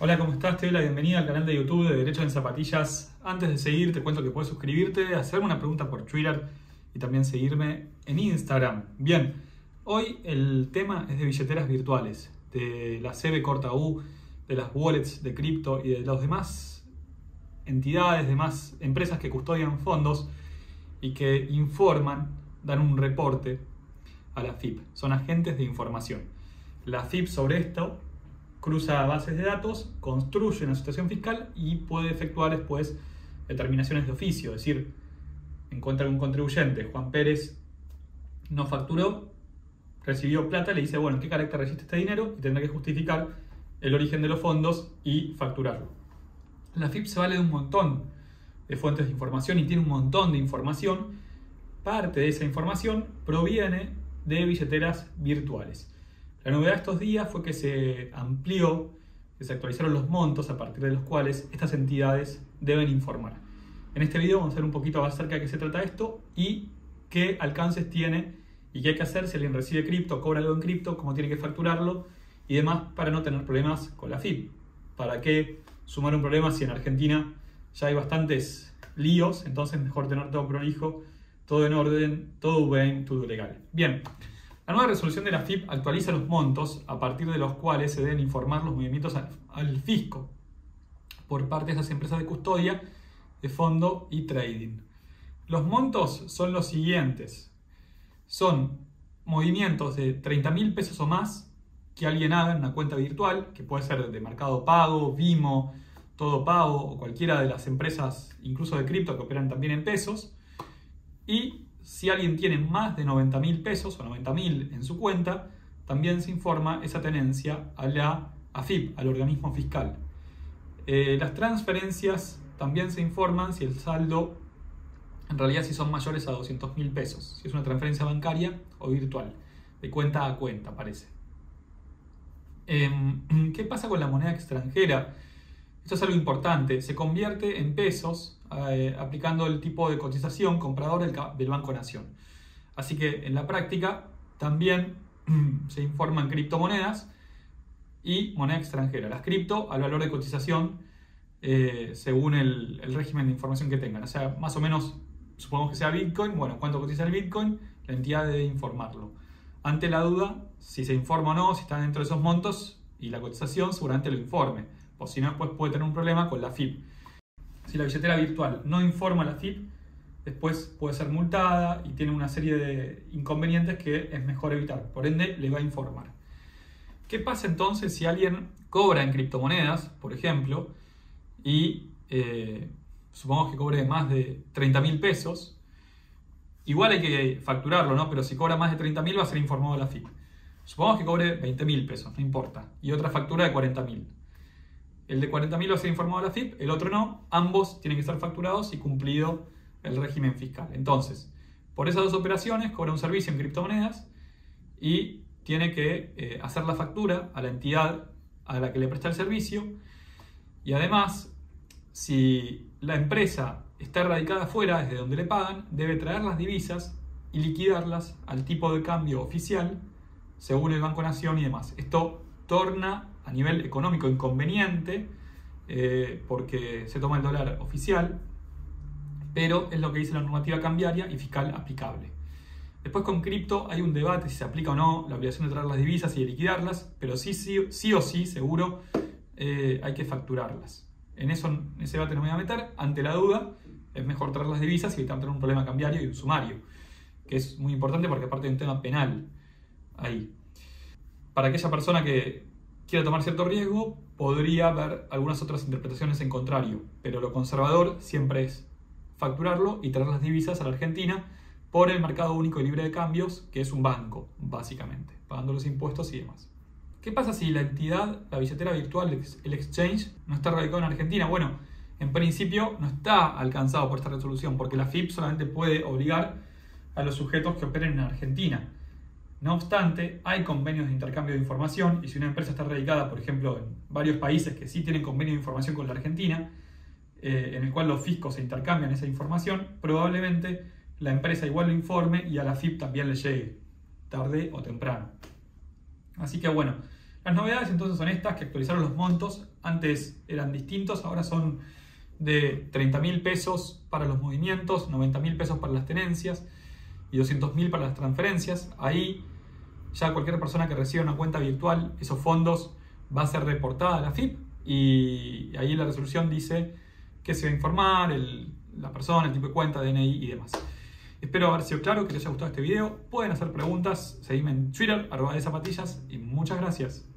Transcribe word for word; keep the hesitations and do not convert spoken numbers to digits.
Hola, ¿cómo estás? Te doy la bienvenida al canal de YouTube de Derecho en Zapatillas. Antes de seguir, te cuento que puedes suscribirte, hacerme una pregunta por Twitter y también seguirme en Instagram. Bien, hoy el tema es de billeteras virtuales, de la C B corta U, de las wallets de cripto y de las demás entidades, demás empresas que custodian fondos y que informan, dan un reporte a la F I P. Son agentes de información. La F I P sobre esto cruza bases de datos, construye una situación fiscal y puede efectuar después determinaciones de oficio. Es decir, encuentra un contribuyente, Juan Pérez, no facturó, recibió plata, le dice, bueno, ¿en qué carácter resiste este dinero? Y tendrá que justificar el origen de los fondos y facturarlo. La F I P se vale de un montón de fuentes de información y tiene un montón de información. Parte de esa información proviene de billeteras virtuales. La novedad de estos días fue que se amplió, que se actualizaron los montos a partir de los cuales estas entidades deben informar. En este video vamos a ver un poquito acerca de qué se trata esto y qué alcances tiene y qué hay que hacer si alguien recibe cripto, cobra algo en cripto, cómo tiene que facturarlo y demás para no tener problemas con la F I P. ¿Para qué sumar un problema si en Argentina ya hay bastantes líos? Entonces mejor tener todo prolijo, todo en orden, todo bien, todo legal. Bien. La nueva resolución de la F I P actualiza los montos a partir de los cuales se deben informar los movimientos al, al fisco por parte de esas empresas de custodia, de fondo y trading. Los montos son los siguientes. Son movimientos de treinta mil pesos o más que alguien haga en una cuenta virtual, que puede ser de Mercado Pago, Vimo, Todo Pago o cualquiera de las empresas, incluso de cripto, que operan también en pesos. Y si alguien tiene más de noventa mil pesos o noventa mil en su cuenta, también se informa esa tenencia a la A F I P, al organismo fiscal. Eh, las transferencias también se informan si el saldo, en realidad si son mayores a doscientos mil pesos, si es una transferencia bancaria o virtual, de cuenta a cuenta, parece. Eh, ¿Qué pasa con la moneda extranjera? Esto es algo importante. Se convierte en pesos eh, aplicando el tipo de cotización comprador del, del Banco Nación. Así que en la práctica también se informan criptomonedas y moneda extranjera. Las cripto al valor de cotización eh, según el, el régimen de información que tengan. O sea, más o menos, supongamos que sea Bitcoin. Bueno, ¿cuánto cotiza el Bitcoin? La entidad debe informarlo. Ante la duda, si se informa o no, si está dentro de esos montos y la cotización, seguramente lo informe. O si no, después puede tener un problema con la F I P. Si la billetera virtual no informa a la F I P, después puede ser multada y tiene una serie de inconvenientes que es mejor evitar. Por ende, le va a informar. ¿Qué pasa entonces si alguien cobra en criptomonedas, por ejemplo, y eh, supongamos que cobre más de treinta mil pesos? Igual hay que facturarlo, ¿no? Pero si cobra más de treinta mil va a ser informado a la F I P. Supongamos que cobre veinte mil pesos, no importa. Y otra factura de cuarenta mil. El de cuarenta mil va a ser informado a la F I P, el otro no. Ambos tienen que ser facturados y cumplido el régimen fiscal. Entonces, por esas dos operaciones cobra un servicio en criptomonedas y tiene que eh, hacer la factura a la entidad a la que le presta el servicio. Y además, si la empresa está radicada afuera, desde donde le pagan, debe traer las divisas y liquidarlas al tipo de cambio oficial según el Banco Nación y demás. Esto torna a nivel económico inconveniente eh, porque se toma el dólar oficial, pero es lo que dice la normativa cambiaria y fiscal aplicable. Después con cripto hay un debate si se aplica o no la obligación de traer las divisas y de liquidarlas, pero sí, sí, sí o sí, seguro, eh, hay que facturarlas. En eso, en ese debate no me voy a meter. Ante la duda, es mejor traer las divisas y evitar tener un problema cambiario y un sumario, que es muy importante porque aparte hay un tema penal ahí. Para aquella persona que quiera tomar cierto riesgo, podría haber algunas otras interpretaciones en contrario, pero lo conservador siempre es facturarlo y traer las divisas a la Argentina por el mercado único y libre de cambios, que es un banco, básicamente, pagando los impuestos y demás. ¿Qué pasa si la entidad, la billetera virtual, el exchange, no está radicado en Argentina? Bueno, en principio no está alcanzado por esta resolución, porque la F I P solamente puede obligar a los sujetos que operen en Argentina. No obstante, hay convenios de intercambio de información y si una empresa está radicada, por ejemplo, en varios países que sí tienen convenio de información con la Argentina, eh, en el cual los fiscos se intercambian esa información, probablemente la empresa igual lo informe y a la F I P también le llegue, tarde o temprano. Así que bueno, Las novedades entonces son estas, que actualizaron los montos. Antes eran distintos, ahora son de treinta mil pesos para los movimientos, noventa mil pesos para las tenencias y doscientos mil para las transferencias. Ahí ya cualquier persona que reciba una cuenta virtual, esos fondos va a ser reportada a la F I P y ahí la resolución dice que se va a informar, el, la persona, el tipo de cuenta, D N I y demás. Espero haber sido claro, que les haya gustado este video. Pueden hacer preguntas, seguidme en Twitter, arroba de zapatillas, y muchas gracias.